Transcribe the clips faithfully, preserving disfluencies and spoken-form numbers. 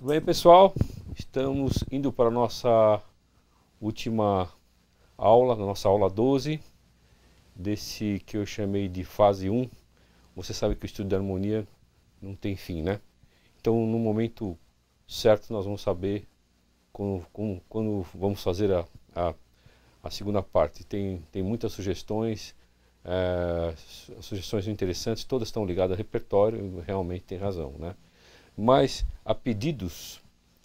Tudo bem, pessoal? Estamos indo para a nossa última aula, na nossa aula doze, desse que eu chamei de fase um. Você sabe que o estudo de harmonia não tem fim, né? Então, no momento certo, nós vamos saber quando, quando, quando vamos fazer a, a, a segunda parte. Tem, tem muitas sugestões, é, sugestões interessantes, todas estão ligadas ao repertório, realmente tem razão, né? Mas a pedidos,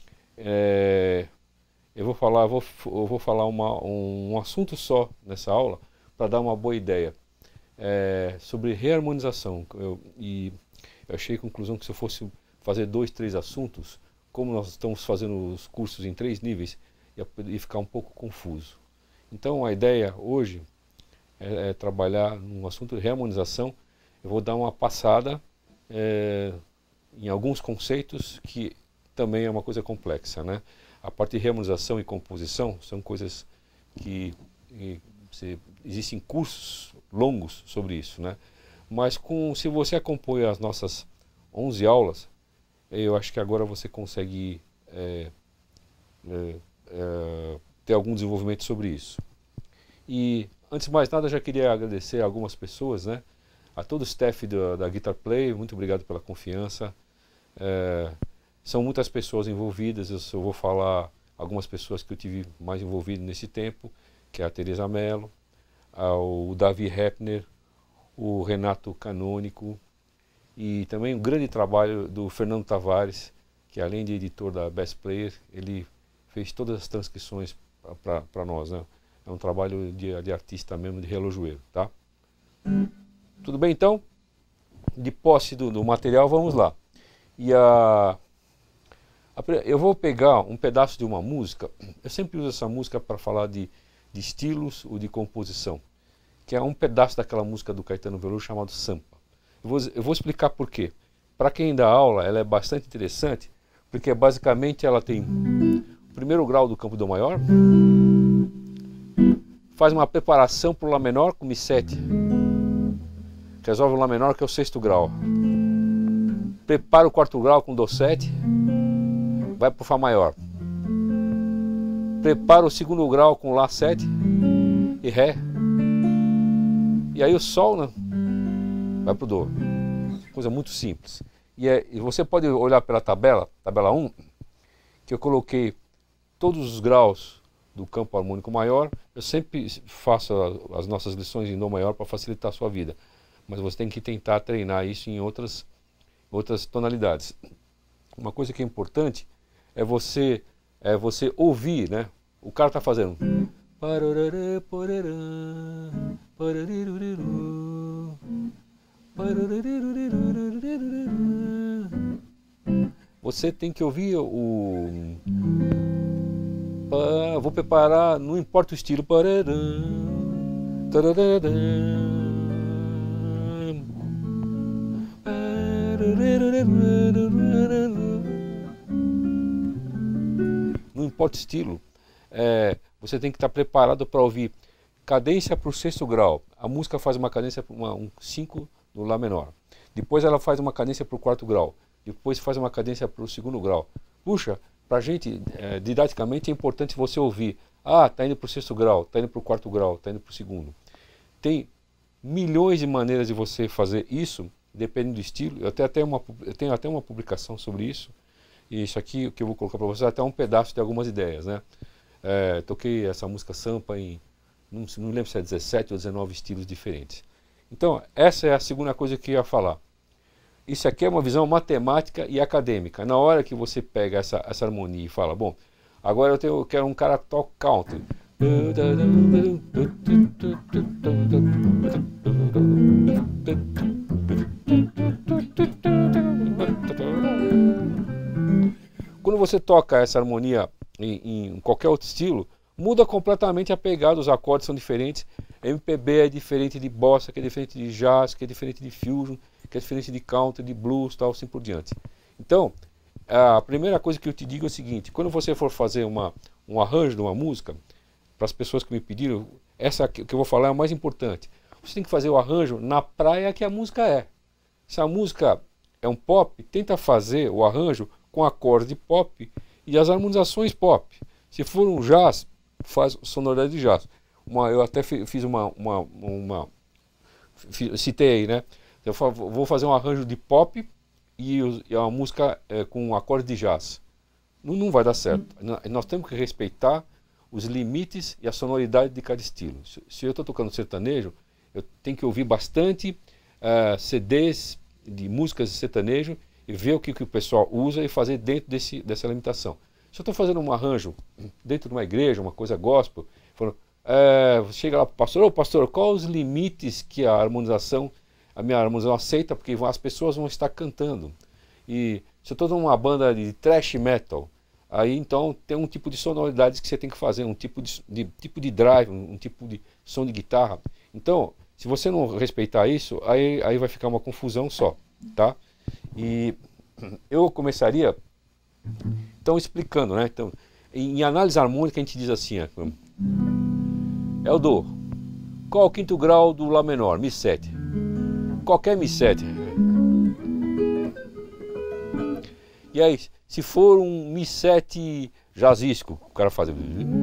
é, eu vou falar, eu vou, eu vou falar uma, um, um assunto só nessa aula para dar uma boa ideia é, sobre reharmonização. Eu, e eu achei a conclusão que se eu fosse fazer dois, três assuntos, como nós estamos fazendo os cursos em três níveis, ia, ia ficar um pouco confuso. Então a ideia hoje é, é trabalhar num assunto de reharmonização. Eu vou dar uma passada é, em alguns conceitos que também é uma coisa complexa, né? A parte de reharmonização e composição são coisas que, que se, existem cursos longos sobre isso, né? Mas com, se você acompanha as nossas onze aulas, eu acho que agora você consegue é, é, é, ter algum desenvolvimento sobre isso. E antes de mais nada, eu já queria agradecer a algumas pessoas, né? A todo o staff da, da Guitar Play, muito obrigado pela confiança. É, são muitas pessoas envolvidas, eu só vou falar algumas pessoas que eu tive mais envolvido nesse tempo, que é a Teresa Mello, o Davi Heppner, o Renato Canônico, e também um grande trabalho do Fernando Tavares, que além de editor da Best Player, ele fez todas as transcrições para nós, né? É um trabalho de, de artista mesmo, de relojoeiro, tá? Tudo bem, então? De posse do, do material, vamos lá. E a, a, eu vou pegar um pedaço de uma música. Eu sempre uso essa música para falar de, de estilos ou de composição, que é um pedaço daquela música do Caetano Veloso chamado Sampa. Eu vou, eu vou explicar por quê. Para quem dá aula, ela é bastante interessante, porque basicamente ela tem o primeiro grau do campo do Dó maior, faz uma preparação para o Lá menor com Mi sete, resolve o Lá menor, que é o sexto grau, prepara o quarto grau com Dó sete, vai para o Fá maior, prepara o segundo grau com Lá sete e Ré, e aí o Sol, né, vai para o Dó. Coisa muito simples. E, é, e você pode olhar pela tabela, tabela um, que eu coloquei todos os graus do campo harmônico maior. Eu sempre faço as nossas lições em Dó maior para facilitar a sua vida, mas você tem que tentar treinar isso em outras, outras tonalidades. Uma coisa que é importante é você, é você ouvir, né? O cara está fazendo você tem que ouvir o... Vou preparar, não importa o estilo. Não importa o estilo, é, você tem que estar preparado para ouvir cadência para o sexto grau. A música faz uma cadência para um cinco no Lá menor. Depois ela faz uma cadência para o quarto grau. Depois faz uma cadência para o segundo grau. Puxa, para a gente, é, didaticamente é importante você ouvir. Ah, está indo para o sexto grau, está indo para o quarto grau, está indo para o segundo. Tem milhões de maneiras de você fazer isso, dependendo do estilo. Eu tenho até uma, eu tenho até uma publicação sobre isso. E isso aqui que eu vou colocar para vocês é até um pedaço de algumas ideias, né? É, toquei essa música Sampa em, não, não lembro se é dezessete ou dezenove estilos diferentes. Então, essa é a segunda coisa que eu ia falar. Isso aqui é uma visão matemática e acadêmica. Na hora que você pega essa, essa harmonia e fala, bom, agora eu, tenho, eu quero um cara que toca country. Quando você toca essa harmonia em, em qualquer outro estilo, muda completamente a pegada, os acordes são diferentes. M P B é diferente de bossa, que é diferente de jazz, que é diferente de fusion, que é diferente de country, de blues, tal, assim por diante. Então, a primeira coisa que eu te digo é o seguinte: quando você for fazer uma, um arranjo de uma música, para as pessoas que me pediram, essa que eu vou falar é a mais importante. Você tem que fazer o arranjo na praia que a música é. Se a música é um pop, tenta fazer o arranjo com acordes de pop e as harmonizações pop. Se for um jazz, faz sonoridade de jazz. Uma, eu até fiz uma, uma, uma fiz, citei aí, né? Eu vou fazer um arranjo de pop e, e a música é, com um acorde de jazz. Não, não vai dar certo. Nós temos que respeitar os limites e a sonoridade de cada estilo. Se, se eu estou tocando sertanejo, eu tenho que ouvir bastante uh, C Ds de músicas de sertanejo e ver o que, que o pessoal usa e fazer dentro desse, dessa limitação. Se eu estou fazendo um arranjo dentro de uma igreja, uma coisa gospel, falando, é, chega lá para o pastor, ô pastor, quais os limites que a harmonização, a minha harmonização aceita, porque as pessoas vão estar cantando. E se eu estou numa banda de thrash metal, aí então tem um tipo de sonoridades que você tem que fazer, um tipo de, de, tipo de drive, um, um tipo de som de guitarra. Então, se você não respeitar isso, aí, aí vai ficar uma confusão só, tá? E eu começaria, então, explicando, né? Então, em, em análise harmônica a gente diz assim, é, é o Dó. Qual o quinto grau do Lá menor? Mi sete. Qualquer Mi sete. E aí, se for um Mi sete jazzístico, o cara faz...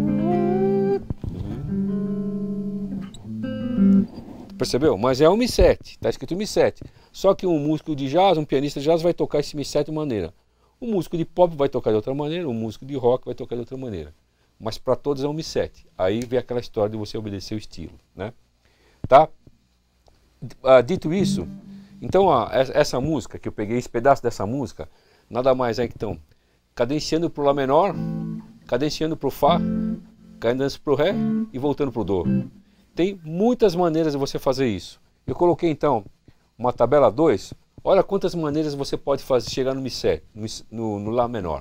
Percebeu? Mas é um Mi sete, está escrito Mi sete. Só que um músico de jazz, um pianista de jazz vai tocar esse Mi sete de maneira. Um músico de pop vai tocar de outra maneira, um músico de rock vai tocar de outra maneira. Mas para todos é um Mi sete. Aí vem aquela história de você obedecer o estilo, né? Tá? Ah, dito isso, então ó, essa música que eu peguei, esse pedaço dessa música, nada mais é que então cadenciando para o Lá menor, cadenciando para o Fá, cadenciando para o Ré e voltando para o Dó. Tem muitas maneiras de você fazer isso. Eu coloquei então uma tabela dois. Olha quantas maneiras você pode fazer, chegar no Mi sete, no, no, no Lá menor.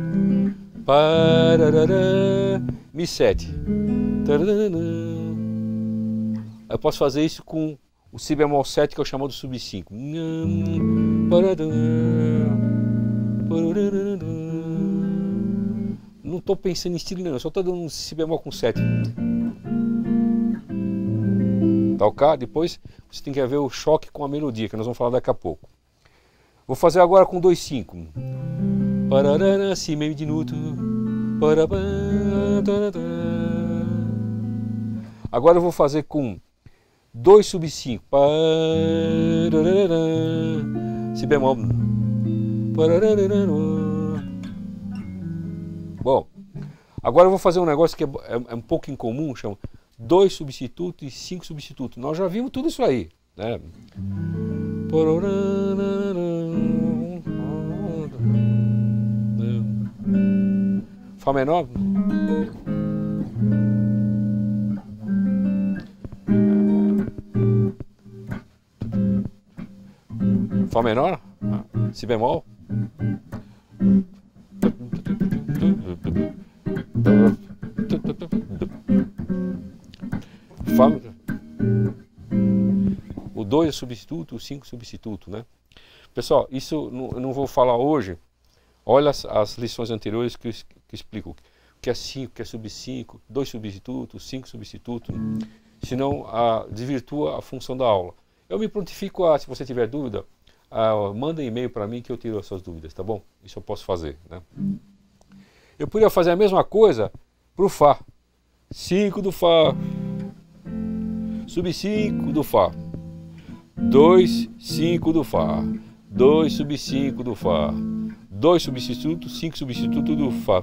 Pararara, Mi sete. Eu posso fazer isso com o Si bemol sete, que é o chamado sub cinco. Não estou pensando em estilo nenhum, só estou dando um Si bemol com sete. Tá ok? Depois você tem que ver o choque com a melodia, que nós vamos falar daqui a pouco. Vou fazer agora com dois cinco. Pararara, Si meio diminuto. Agora eu vou fazer com dois sub cinco. Si bemol. Bom, agora eu vou fazer um negócio que é, é, é um pouco incomum, chama dois substitutos e cinco substitutos. Nós já vimos tudo isso aí, né? Fá menor. Fá menor. Si bemol. Fá. O dois é substituto, o cinco substituto, né? Pessoal, isso eu não vou falar hoje. Olha as, as lições anteriores que, que explicam o que é cinco, o que é sub cinco, dois substitutos, cinco substitutos. Senão a, desvirtua a função da aula. Eu me prontifico a, se você tiver dúvida, a, manda um e-mail para mim que eu tiro as suas dúvidas, tá bom? Isso eu posso fazer, né? Eu poderia fazer a mesma coisa para o Fá. cinco do Fá. Sub cinco do Fá. dois, cinco do Fá. dois sub cinco do Fá. dois substitutos, cinco substitutos do Fá.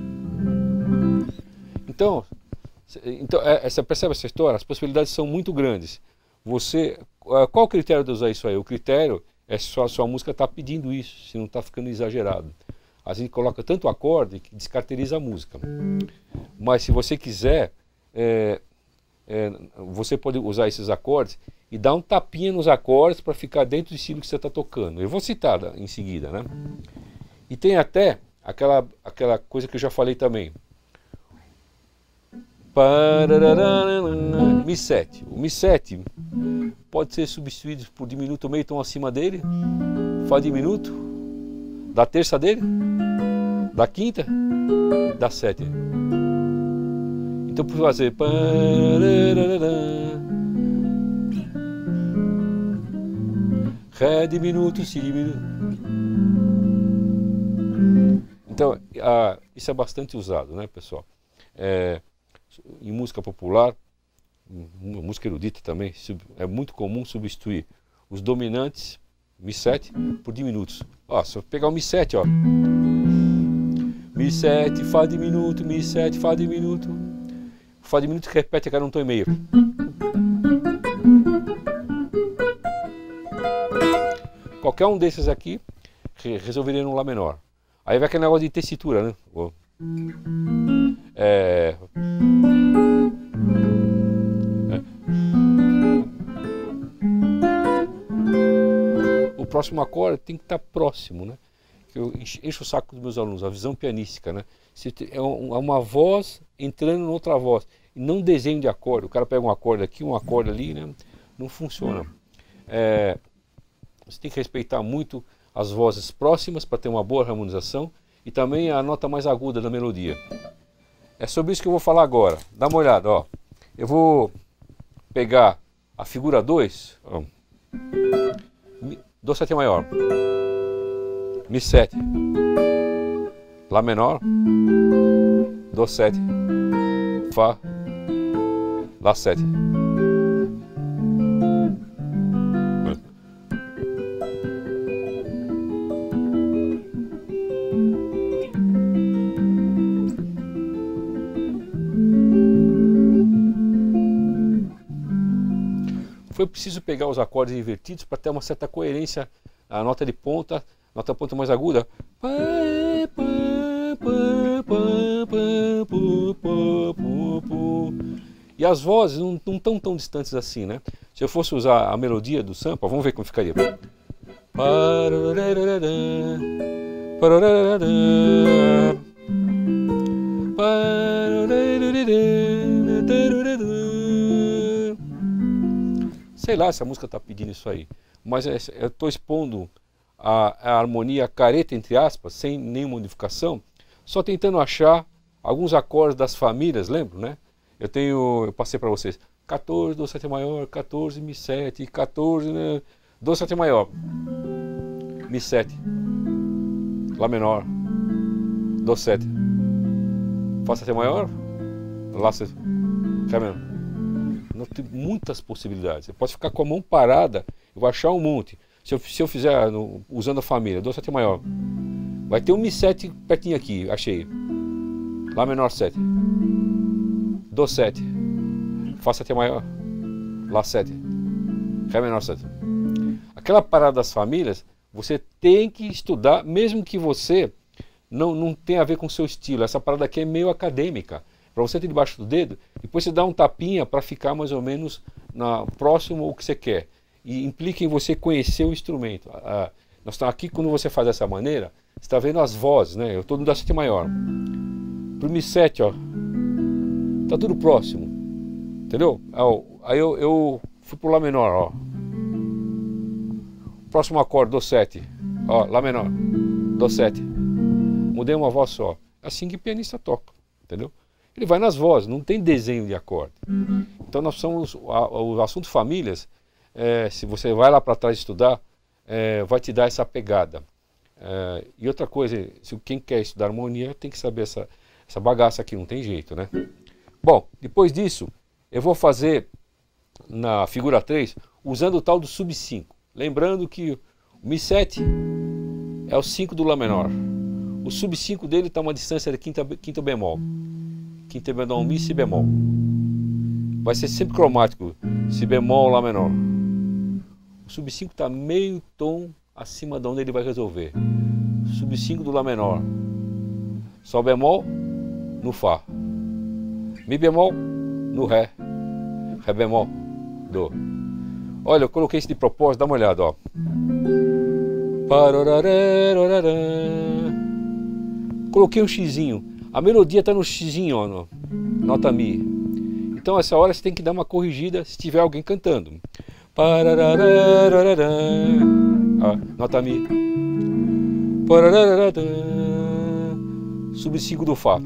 Então, então é, você percebe essa história? As possibilidades são muito grandes. Você, qual o critério de usar isso aí? O critério é se a sua música está pedindo isso, se não está ficando exagerado. A gente coloca tanto acorde que descaracteriza a música. Mas se você quiser, é, é, você pode usar esses acordes e dar um tapinha nos acordes para ficar dentro do estilo que você está tocando. Eu vou citar em seguida, né? E tem até aquela, aquela coisa que eu já falei também. Mi sete. O Mi sete pode ser substituído por diminuto meio tom acima dele, Fá diminuto, da terça dele, da quinta, da sétima. Então por fazer Ré diminuto, Si diminuto. Então, a, isso é bastante usado, né, pessoal? É, em música popular, música erudita também, é muito comum substituir os dominantes Mi sete por diminutos. Ó, se eu pegar o Mi sete, ó, Mi sete, Fá diminuto, Mi sete, Fá diminuto, Fá diminuto que repete a cada um tom e meio. Qualquer um desses aqui resolveria no Lá menor. Aí vai aquele negócio de tessitura, né? É... O próximo acorde tem que estar próximo, né? Eu encho o saco dos meus alunos, a visão pianística, né? É uma voz entrando em outra voz, e não desenho de acorde. O cara pega um acorde aqui, um acorde ali, né? Não funciona. É... Você tem que respeitar muito as vozes próximas para ter uma boa harmonização e também a nota mais aguda da melodia. É sobre isso que eu vou falar agora. Dá uma olhada, ó. Eu vou pegar a figura dois, ó. Dó sete maior, Mi sete, Lá menor, Dó sete, Fá, Lá sete. Foi preciso pegar os acordes invertidos para ter uma certa coerência, a nota de ponta, a nota ponta mais aguda. E as vozes não, não estão tão distantes assim, né? Se eu fosse usar a melodia do samba, vamos ver como ficaria. Sei lá se a música está pedindo isso aí, mas eu estou expondo a, a harmonia careta, entre aspas, sem nenhuma modificação, só tentando achar alguns acordes das famílias, lembra, né? Eu tenho, eu passei para vocês, quatorze, Dó sete maior, quatorze, Mi sete, quatorze, né? Dó sete maior, Mi sete, Lá menor, Dó sete, Fá sete maior, Lá sete, Ré menor. Não tem muitas possibilidades. Você pode ficar com a mão parada, eu vou achar um monte. Se eu, se eu fizer no, usando a família, Dó sete maior, vai ter um Mi sete pertinho aqui, achei. Lá menor sete, Dó sete, Fá sete maior, Lá sete, Ré menor sete. Aquela parada das famílias, você tem que estudar, mesmo que você não, não tenha a ver com o seu estilo. Essa parada aqui é meio acadêmica. Para você ter debaixo do dedo, depois você dá um tapinha para ficar mais ou menos na, próximo ao que você quer. E implica em você conhecer o instrumento. Ah, nós estamos aqui, quando você faz dessa maneira, você está vendo as vozes, né? Eu estou no Dó sete maior. Pro Mi sete, ó, tá tudo próximo. Entendeu? Aí eu, eu fui pro Lá menor, ó. Próximo acorde, Dó sete. Ó, Lá menor, Dó sete. Mudei uma voz só. É assim que o pianista toca, entendeu? Ele vai nas vozes, não tem desenho de acorde. Então nós somos, o assunto famílias, é, se você vai lá para trás estudar, é, vai te dar essa pegada. É, e outra coisa, se quem quer estudar harmonia tem que saber essa, essa bagaça aqui, não tem jeito, né? Bom, depois disso, eu vou fazer na figura três, usando o tal do sub cinco. Lembrando que o Mi sete é o cinco do Lá menor. O sub cinco dele está a uma distância de quinta, quinta bemol. Quinta bemol, Mi, Si bemol. Vai ser sempre cromático, Si bemol, Lá menor. O sub cinco está meio tom acima de onde ele vai resolver. Sub cinco do Lá menor. Sol bemol no Fá. Mi bemol no Ré. Ré bemol, Dó. Olha, eu coloquei isso de propósito, dá uma olhada, ó. Coloquei um xizinho. A melodia está no xizinho, ó, no, nota Mi. Então essa hora você tem que dar uma corrigida se tiver alguém cantando. Ó, nota Mi. Sub cinco do Fá.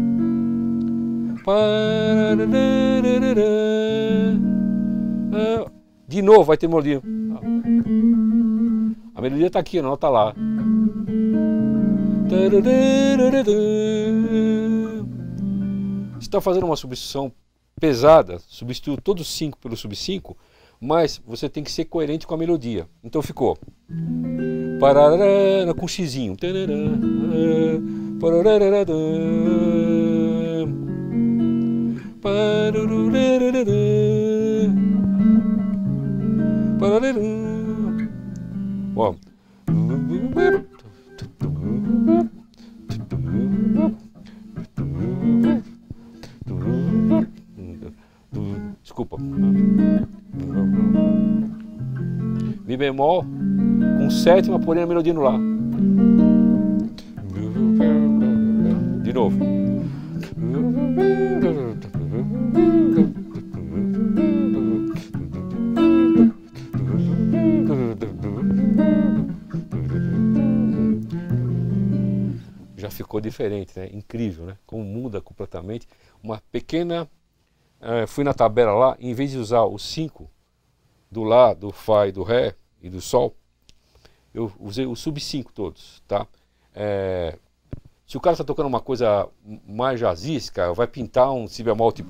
De novo vai ter melodia. A melodia está aqui, a nota lá. Você está fazendo uma substituição pesada, substituiu todos os cinco pelo sub cinco, mas você tem que ser coerente com a melodia. Então ficou parará, com xizinho. Ó. Desculpa. Mi bemol com sétima, porém a melodia no lá. De novo. Já ficou diferente, né? Incrível, né? Como muda completamente. Uma pequena... Uh, fui na tabela lá, em vez de usar os cinco do Lá, do Fá e do Ré e do Sol, eu usei os sub cinco todos, tá? É, se o cara está tocando uma coisa mais jazzística, vai pintar um si bemol tipo...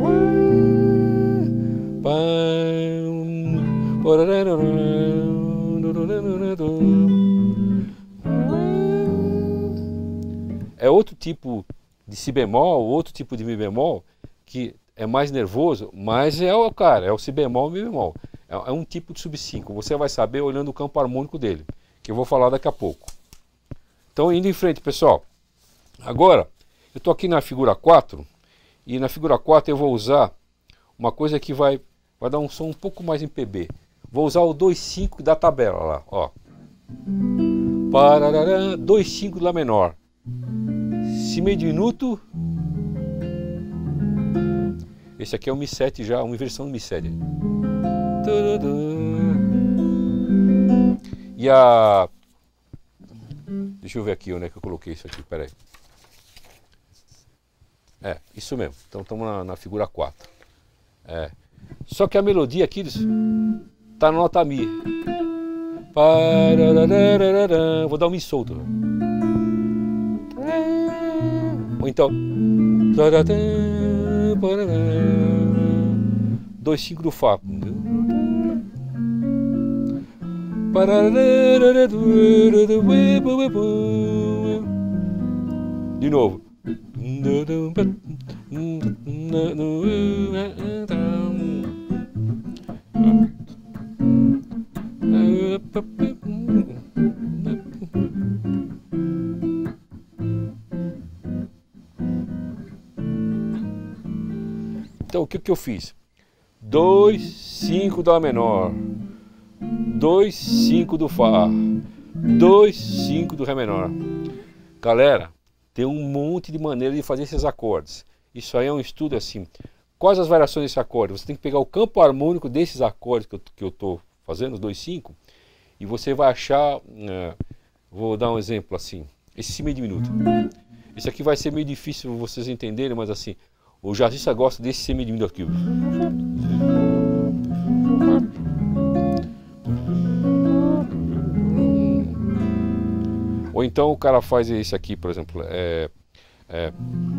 É outro tipo de si bemol, outro tipo de mi bemol, que é mais nervoso, mas é o cara, é o si bemol e mi bemol. É, é um tipo de sub cinco, você vai saber olhando o campo harmônico dele, que eu vou falar daqui a pouco. Então, indo em frente, pessoal. Agora, eu estou aqui na figura quatro, e na figura quatro eu vou usar uma coisa que vai, vai dar um som um pouco mais em P B. Vou usar o dois cinco da tabela lá, ó. dois cinco Lá menor. Si meio diminuto. Esse aqui é o Mi sete já, uma inversão do Mi sete. E a... Deixa eu ver aqui onde é que eu coloquei isso aqui, peraí. É, isso mesmo. Então estamos na, na figura quatro. É. Só que a melodia aqui está na nota Mi. Vou dar um Mi solto. Ou então... dois cinco do Fá. De novo. Então o que, que eu fiz? dois cinco do Lá menor, dois cinco do Fá, dois cinco do Ré menor. Galera, tem um monte de maneira de fazer esses acordes. Isso aí é um estudo assim. Quais as variações desse acorde? Você tem que pegar o campo harmônico desses acordes que eu estou fazendo, os dois cinco, e você vai achar, uh, vou dar um exemplo assim, esse si meio diminuto. Esse aqui vai ser meio difícil vocês entenderem, mas assim, o jazzista gosta desse si meio diminuto aqui. Ou então o cara faz esse aqui, por exemplo, é, é...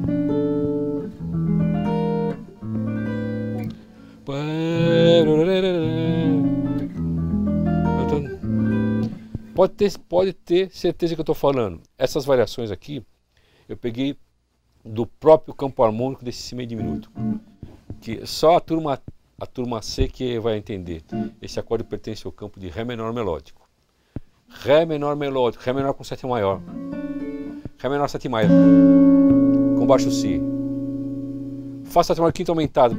Pode ter, pode ter certeza que eu estou falando. Essas variações aqui, eu peguei do próprio campo harmônico desse si meio diminuto. Que só a turma, a turma C que vai entender. Esse acorde pertence ao campo de Ré menor melódico. Ré menor melódico, Ré menor com sétima maior, Ré menor sétima maior, com baixo Si, Fá sétima maior quinta aumentado.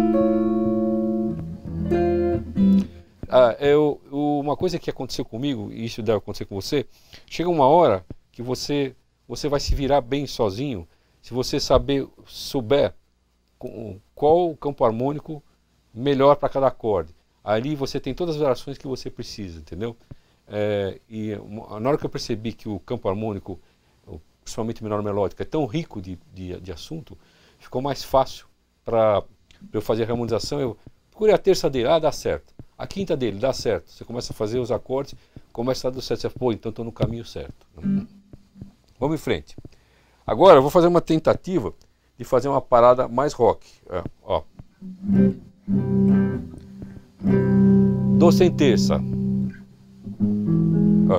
Ah, eu, uma coisa que aconteceu comigo, e isso deve acontecer com você, chega uma hora que você, você vai se virar bem sozinho, se você saber, souber qual o campo harmônico melhor para cada acorde. Ali você tem todas as variações que você precisa, entendeu? É, e na hora que eu percebi que o campo harmônico, principalmente menor melódico, é tão rico de, de, de assunto, ficou mais fácil para eu fazer a harmonização. Eu procurei a terça dele, ah, dá certo. A quinta dele, dá certo. Você começa a fazer os acordes, começa a dar certo. Você, pô, então estou no caminho certo. Vamos em frente. Agora eu vou fazer uma tentativa de fazer uma parada mais rock. É, ó. Dó sem terça. Ó.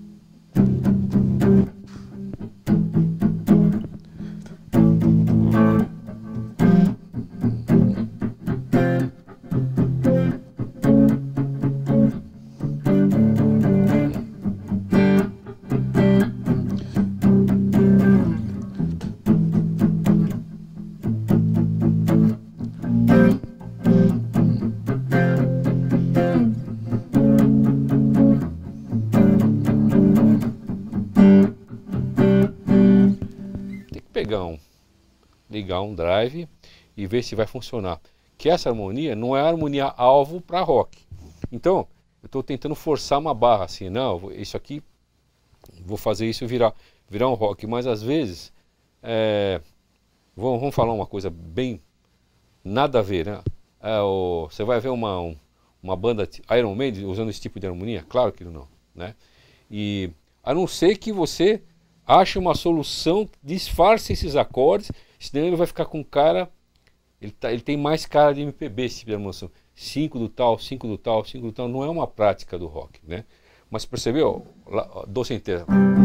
Pegar um, ligar um drive e ver se vai funcionar. Que essa harmonia não é a harmonia alvo para rock. Então, eu estou tentando forçar uma barra assim, não, isso aqui, vou fazer isso virar, virar um rock. Mas às vezes, é, vamos, vamos falar uma coisa bem nada a ver, né? É, o, você vai ver uma, um, uma banda Iron Maiden usando esse tipo de harmonia? Claro que não, né? E a não ser que você acha uma solução, disfarce esses acordes, senão ele vai ficar com cara, ele, tá, ele tem mais cara de M P B, esse tipo de harmonização. cinco do tal, cinco do tal, cinco do tal, não é uma prática do rock, né? Mas percebeu? Dó sem terça.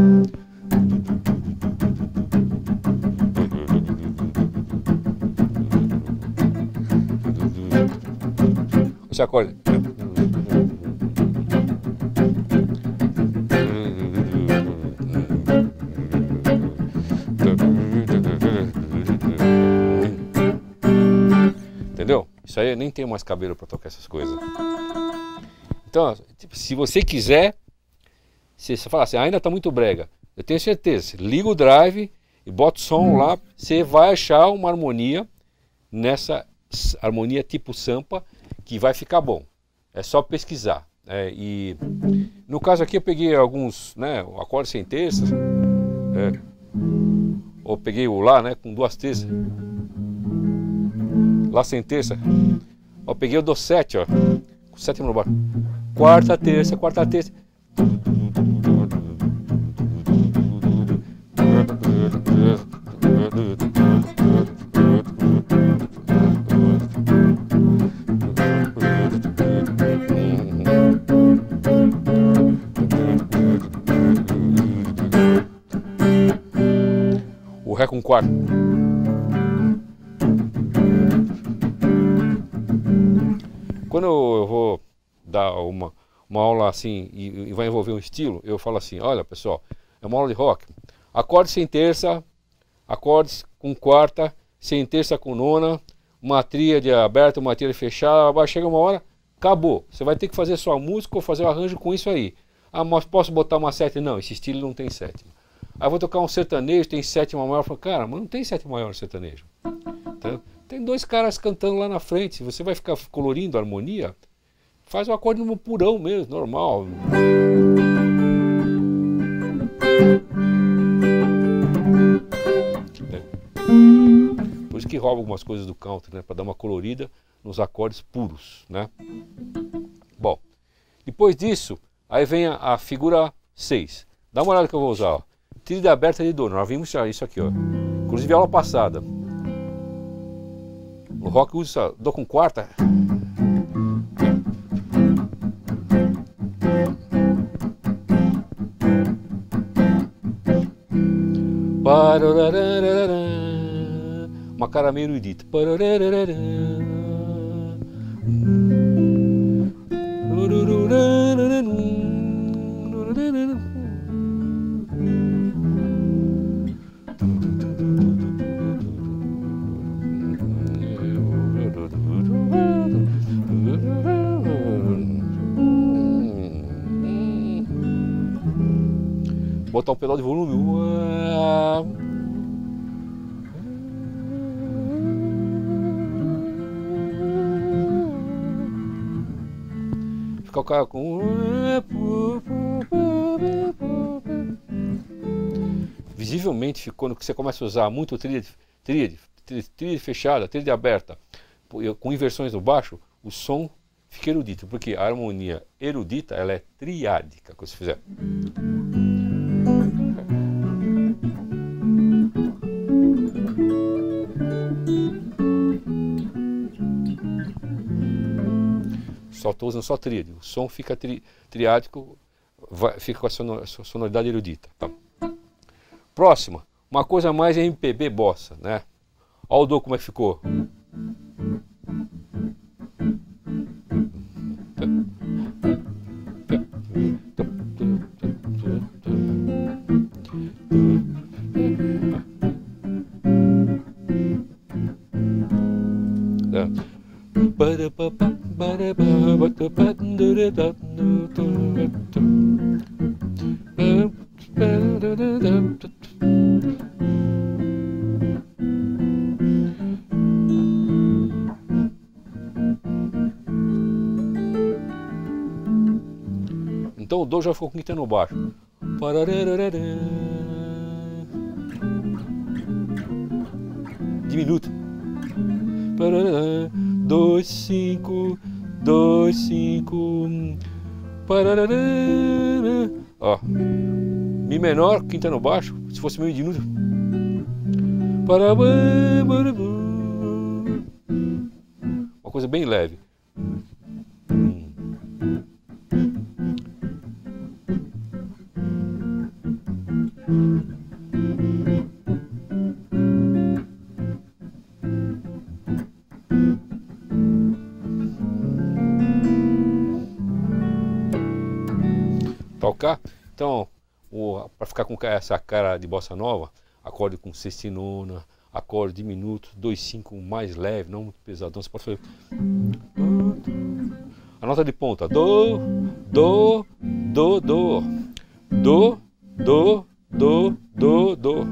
Esse acorde. Entendeu? Isso aí eu nem tenho mais cabelo para tocar essas coisas. Então, tipo, se você quiser, se você falar assim, ainda está muito brega, eu tenho certeza, liga o drive e bota o som lá, você vai achar uma harmonia nessa harmonia tipo sampa que vai ficar bom. É só pesquisar. É, e no caso aqui eu peguei alguns, né, acordes sem terças, é, ou peguei o lá, né, com duas terças, lá sem terça, ó, peguei o do sete, ó, com sétima no bar, quarta terça, quarta terça, o ré com quarto. Quando eu vou dar uma, uma aula assim e, e vai envolver um estilo, eu falo assim, olha pessoal, é uma aula de rock, acordes sem terça, acordes com quarta, sem terça com nona, uma tríade aberta, uma tríade fechada, vai chegar uma hora, acabou, você vai ter que fazer sua música ou fazer o arranjo com isso aí. Ah, mas posso botar uma sétima? Não, esse estilo não tem sétima. Aí vou tocar um sertanejo, tem sétima maior, eu falo, cara, mas não tem sétima maior no sertanejo. Então, tem dois caras cantando lá na frente, você vai ficar colorindo a harmonia, faz o acorde no purão mesmo, normal. Por isso que rouba algumas coisas do country, né, para dar uma colorida nos acordes puros, né? Bom, depois disso, aí vem a, a figura seis. Dá uma olhada que eu vou usar, ó. Tríade aberta de dó, nós vimos isso aqui, ó. Inclusive a aula passada. O rock usa dó com quarta. Uma cara meio erudita. Botar um pedal de volume. Ficar o cara com... Visivelmente, quando você começa a usar muito tríade, tríade, tríade fechada, tríade aberta, com inversões no baixo, o som fica erudito, porque a harmonia erudita ela é triádica, quando você fizer. Só estou usando só tríade. O som fica tri, triádico, vai, fica com a sonoridade erudita. Tá? Próxima, uma coisa mais M P B bossa, né? Olha o Dô como é que ficou. Então o Dó já ficou com quinta no baixo. Diminuto. Dois, cinco, dois, cinco. Ó, Mi menor, quinta no baixo. Se fosse meio diminuto. Uma coisa bem leve. Tocar, então, para ficar com essa cara de bossa nova, acorde com sextinona, acorde diminuto, dois, cinco mais leve, não muito pesadão. Você pode fazer a nota de ponta: do, do, do, do, do, do, do, do, do.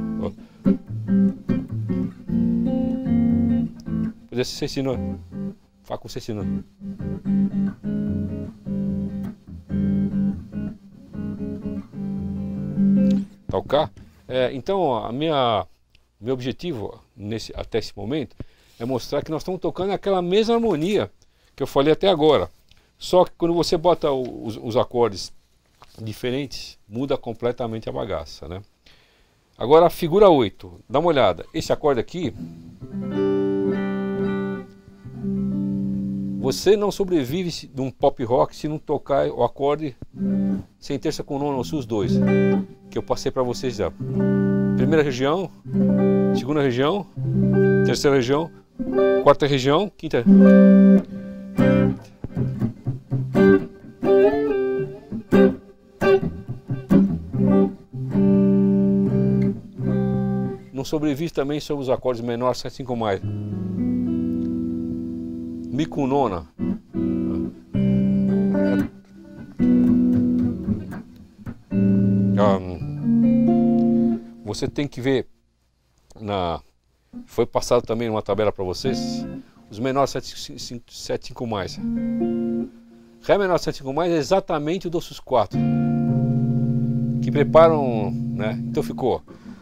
Podia ser sextinona, fá com sextinona. Tocar. É, então, a minha, meu objetivo nesse, até esse momento é mostrar que nós estamos tocando aquela mesma harmonia que eu falei até agora. Só que quando você bota os, os acordes diferentes, muda completamente a bagaça, né? Agora a figura oito, dá uma olhada. Esse acorde aqui, você não sobrevive de um pop rock se não tocar o acorde sem terça com nona, ou sus dois, que eu passei para vocês já. Primeira região, segunda região, terceira região, quarta região, quinta. Não sobrevive também sobre os acordes menores sete cinco mais. Mi com nona. Um, você tem que ver na, foi passado também numa tabela para vocês os menores sete cinco mais. Ré menor sete cinco mais é exatamente o Dó sus quatro que preparam, né? Então ficou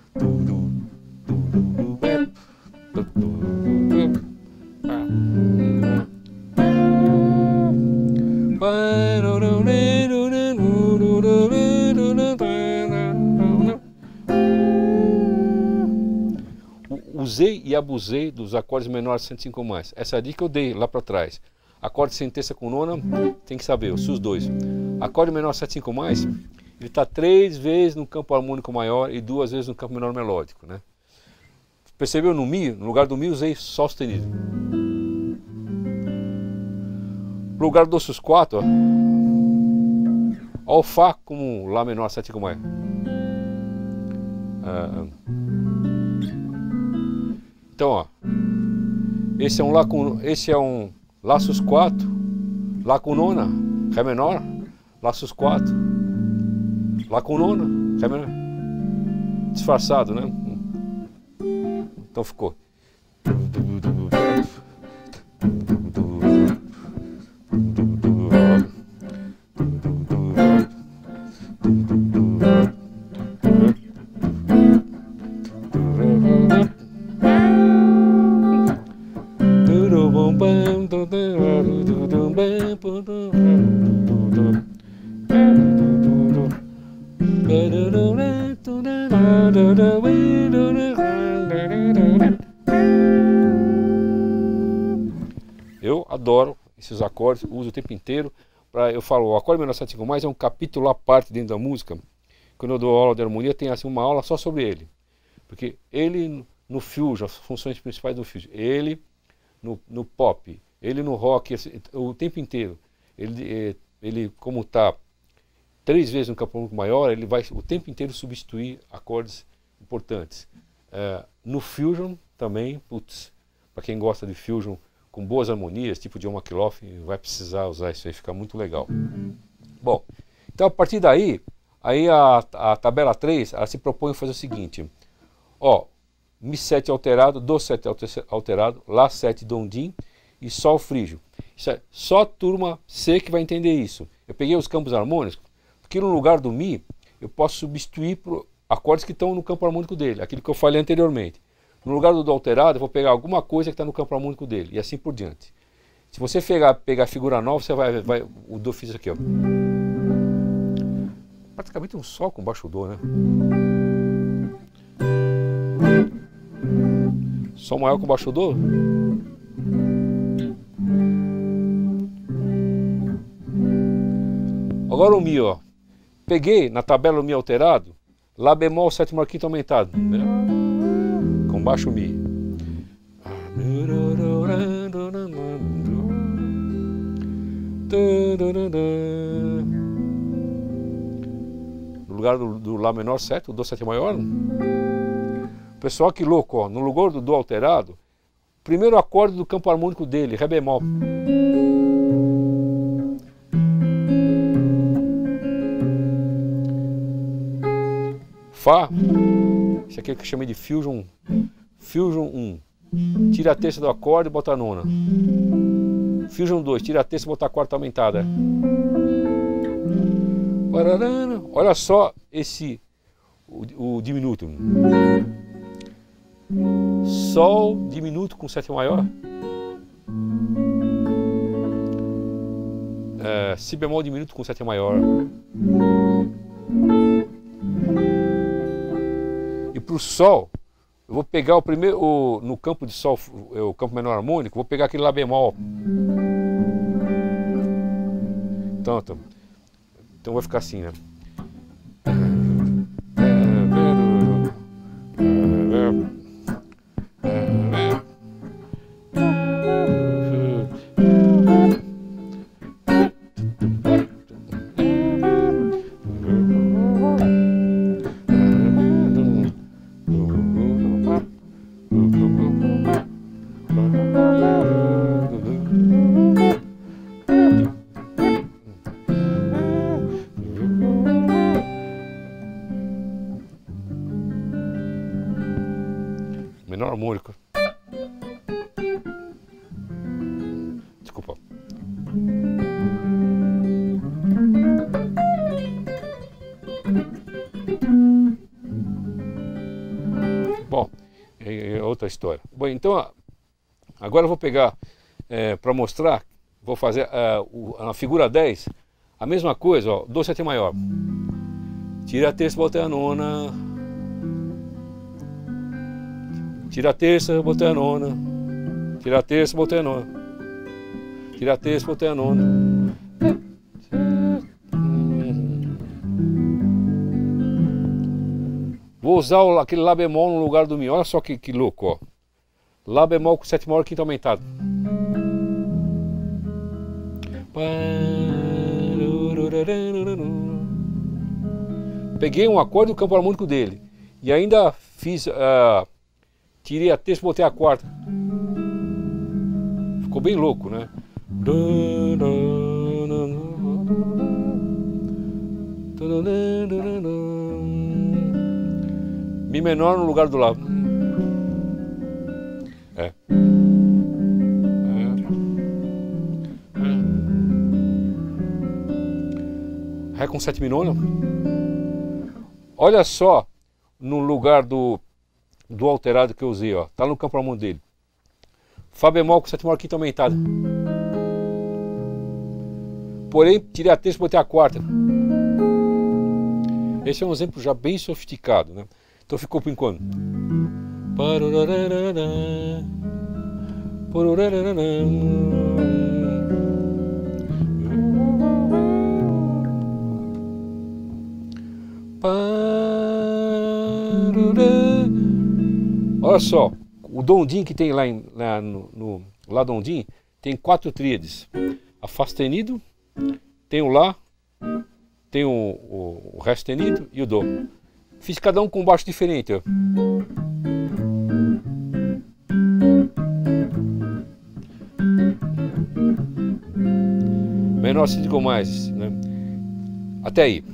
usei e abusei dos acordes menores cento e cinco mais. Essa dica eu dei lá para trás. Acorde sem terça com nona, tem que saber, os sus dois. Acorde menor sete cinco mais, ele está três vezes no campo harmônico maior e duas vezes no campo menor melódico, né? Percebeu no Mi? No lugar do Mi usei Sol sustenido. No lugar do sus quatro, ó, ó o Fá como Lá menor sete cinco mais. Ah, então, ó, esse é um Lá com, esse é um Lá sus quatro, Lá com nona, Ré menor, Lá sus quatro, Lá com nona, Ré menor, disfarçado, né? Então ficou. Eu adoro esses acordes, uso o tempo inteiro. Pra, eu falo, o acorde menor sete cinco mais é um capítulo à parte dentro da música. Quando eu dou aula de harmonia, tem assim uma aula só sobre ele. Porque ele no fusion, as funções principais do fusion, ele no, no pop, ele no rock, o tempo inteiro. Ele, ele como está três vezes no campo harmônico maior, ele vai o tempo inteiro substituir acordes importantes. É, no fusion também, putz, para quem gosta de fusion com boas harmonias, tipo John McLaughlin, vai precisar usar isso aí, fica muito legal. Bom, então a partir daí, aí a, a tabela três, ela se propõe a fazer o seguinte, ó, Mi sete alterado, Dó sete alterado, Lá sete Dom-Dim e Sol frígio. Isso é, só turma C que vai entender isso. Eu peguei os campos harmônicos, porque no lugar do Mi, eu posso substituir por acordes que estão no campo harmônico dele, aquilo que eu falei anteriormente. No lugar do Dó alterado, eu vou pegar alguma coisa que está no campo harmônico dele, e assim por diante. Se você pegar, pegar a figura nova, você vai, vai o Dó fiz aqui, ó. Praticamente um Sol com baixo Dó, né? Sol maior com baixo Dó. Agora o Mi, ó. Peguei na tabela o Mi alterado, Lá bemol sétima maior quinta aumentado, com baixo Mi. No lugar do, do Lá menor sete, o Dó sete maior. Pessoal, que louco, ó. No lugar do Dó alterado, primeiro acorde do campo harmônico dele, Ré bemol. Fá, isso aqui é que eu chamei de Fusion, Fusion um. Tira a terça do acorde e bota a nona. Fusion dois, tira a terça e bota a quarta aumentada. Olha só esse, o, o diminuto. Sol diminuto com sétima maior. É, Si bemol diminuto com sétima maior. E para o Sol, eu vou pegar o primeiro, o, no campo de Sol, o campo menor harmônico, vou pegar aquele Lá bemol. Então, então, então vai ficar assim, né? Menor harmônico. Desculpa. Bom, é, é outra história. Bom, então agora eu vou pegar é, para mostrar, vou fazer é, o, a figura dez, a mesma coisa, ó, Dó sete maior. Tira a terça, bota a nona. Tira a terça, botei a nona. Tira a terça, botei a nona. Tira a terça, botei a nona. Vou usar o, aquele Lá bemol no lugar do Mi. Olha só que, que louco, ó. Lá bemol com sétima maior quinta aumentado. Peguei um acorde do campo harmônico dele. E ainda fiz... Uh, tirei a terça e botei a quarta. Ficou bem louco, né? Mi menor no lugar do Lá. É. É. Ré com sétima nona. Olha só no lugar do do alterado que eu usei, ó, tá no campo harmônico dele. Fá bemol com sétima maior quinta aumentada. Porém, tirei a terça e botei a quarta. Esse é um exemplo já bem sofisticado, né? Então ficou por enquanto. Olha só, o Dondim que tem lá, em, lá no, no Lá Dondim tem quatro tríades. A Fá sustenido, tem o Lá, tem o, o, o Ré sustenido e o Dó. Fiz cada um com baixo diferente, ó. Menor se com mais, né? Até aí.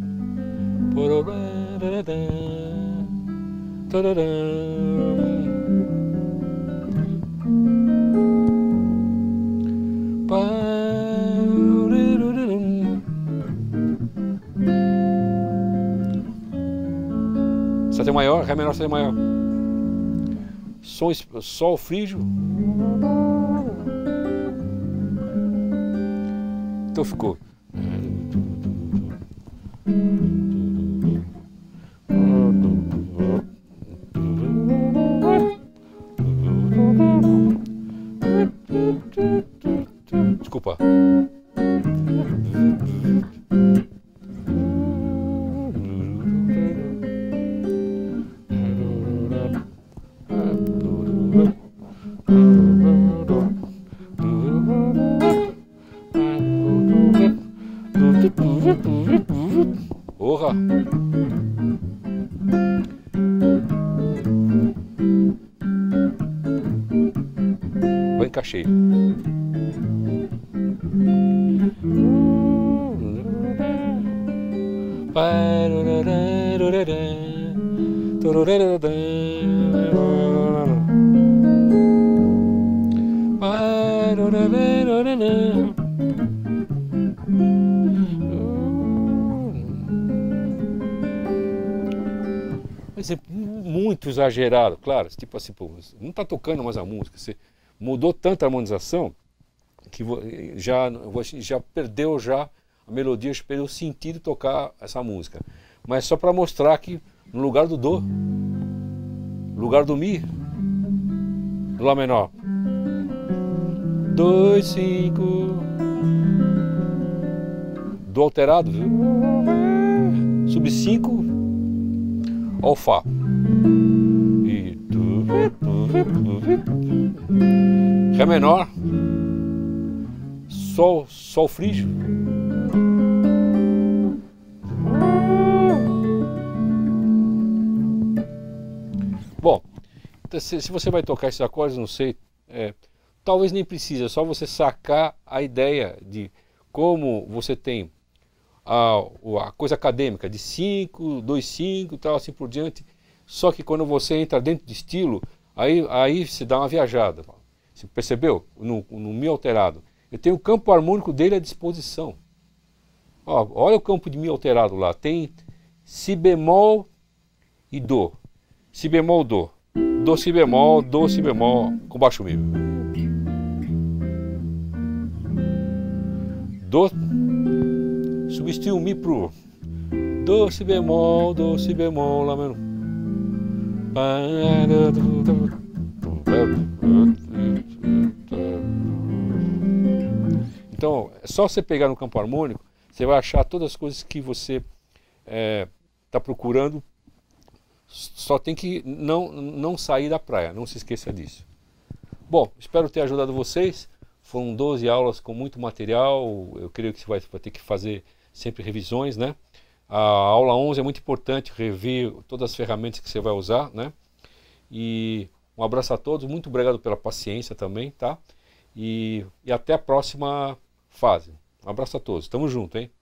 Sétima maior, Ré menor, sétima maior. Sol, sol frígio. Então ficou. Desculpa. Porra! Vai encaixei. Mas é muito exagerado, claro, tipo assim, pô, não está tocando mais a música, você mudou tanta harmonização que já, já perdeu já a melodia, já perdeu o sentido de tocar essa música. Mas só para mostrar que no lugar do Dó, no lugar do Mi, do Lá menor, dois, cinco, Dó alterado, viu? Sub cinco, ó o Fá. E Ré menor, Sol, Sol frígio. Bom, se, se você vai tocar esses acordes, não sei, é, talvez nem precisa, é só você sacar a ideia de como você tem a, a coisa acadêmica de cinco, dois, cinco, tal, assim por diante. Só que quando você entra dentro de estilo, aí, aí se dá uma viajada. Você percebeu? No, no Mi alterado. Eu tenho o campo harmônico dele à disposição. Ó, olha o campo de Mi alterado lá. Tem Si bemol e Dó. Si bemol, Dó. Dó, Si bemol, Dó, Si bemol, com baixo Mi. Dó. Substitui o Mi pro Dó, Si bemol, Dó, Si bemol, Lá menor. Então, é só você pegar no campo harmônico, você vai achar todas as coisas que você está é, procurando. Só tem que não, não sair da praia, não se esqueça disso. Bom, espero ter ajudado vocês. Foram doze aulas com muito material. Eu creio que você vai, vai ter que fazer sempre revisões, né? A aula onze é muito importante, rever todas as ferramentas que você vai usar, né? E um abraço a todos, muito obrigado pela paciência também, tá? E, e até a próxima fase. Um abraço a todos, tamo junto, hein?